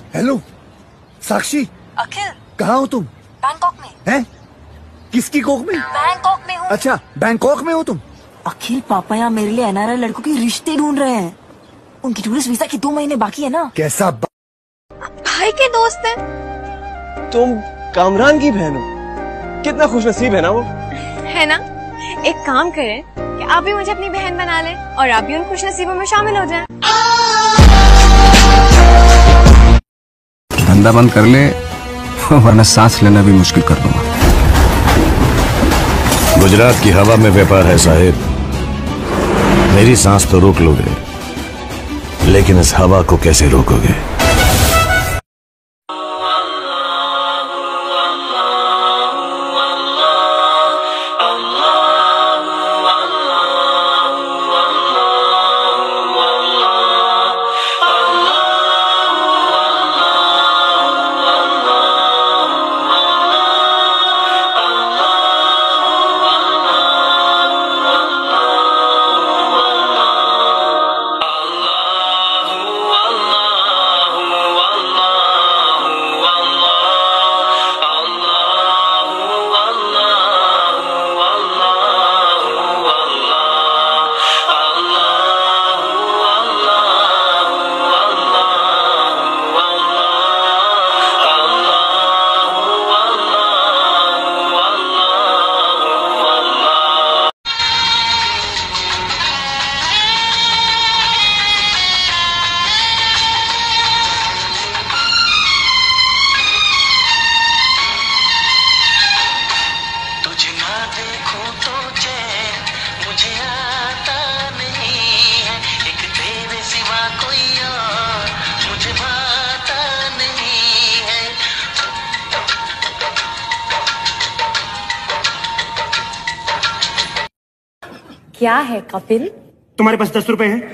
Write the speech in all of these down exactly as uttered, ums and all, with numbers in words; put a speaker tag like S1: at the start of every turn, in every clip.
S1: Hello साक्षी।
S2: अखिल,
S1: कहाँ हो तुम?
S2: बैंकॉक में।
S1: हैं? किसकी कोक में?
S2: बैंकॉक में हूँ।
S1: अच्छा, बैंकॉक में हो तुम?
S2: अखिल, पापा यहाँ मेरे लिए एनआरआई लड़कों के रिश्ते ढूंढ रहे हैं। उनकी टूरिस्ट वीजा के दो महीने बाकी है ना।
S1: कैसा
S2: भाई के दोस्त है।
S3: तुम कामरान की बहन हो, कितना खुशनसीब है ना वो।
S4: है ना। एक काम करें कि आप भी मुझे अपनी बहन बना लें और आप भी उन खुशनसीबों में शामिल हो जाएं।
S5: धंधा बंद कर ले वरना सांस लेना भी मुश्किल कर दूंगा।
S6: गुजरात की हवा में व्यापार है साहिब। मेरी सांस तो रोक लोगे, लेकिन इस हवा को कैसे रोकोगे?
S2: क्या है कपिल?
S7: तुम्हारे पास दस रुपए हैं?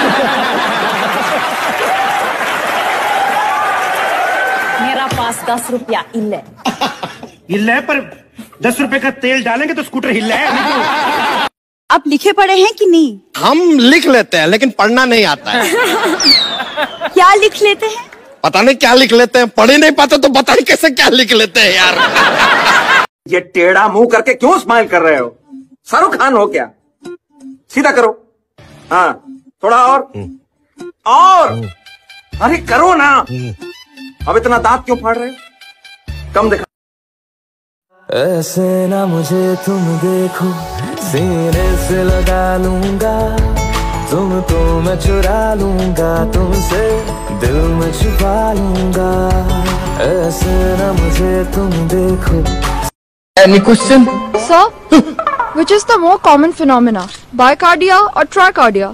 S2: मेरा पास दस रुपया इल्ले।
S7: हिल्ला है, पर दस रुपए का तेल डालेंगे तो स्कूटर हिल्ला है।
S8: आप लिखे पढ़े हैं कि नहीं?
S3: हम लिख लेते हैं लेकिन पढ़ना नहीं आता है।
S8: क्या लिख लेते हैं?
S3: पता नहीं क्या लिख लेते हैं, पढ़ ही नहीं पाते तो बता ही कैसे क्या लिख लेते हैं यार।
S9: ये टेढ़ा मुंह करके क्यों स्माइल कर रहे हो? शाहरुख खान हो क्या? सीधा करो। हाँ, थोड़ा और और अरे करो ना। अब इतना दांत क्यों फाड़ रहे हो? कम दिखा।
S10: ऐसे ना मुझे तुम देखो, सीने से लगा लूंगा तुमको, मैं चुरा लूंगा तुमसे, दिल में छुपा लूंगा। ऐसे ना मुझे तुम देखो।
S5: Any question?
S11: Sir, which is the more common phenomena, bicardia or tricardia?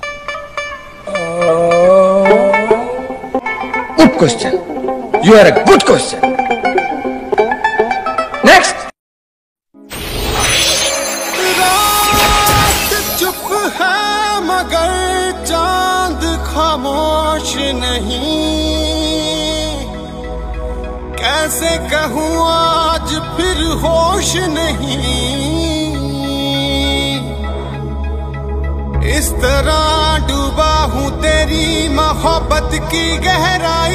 S5: Good question. You are a good question. Next.
S12: रात चुप है मगर चांद खामोश नहीं, कैसे कहूँ आज फिर होश नहीं। इस तरह डूबा हूँ तेरी मोहब्बत की गहराई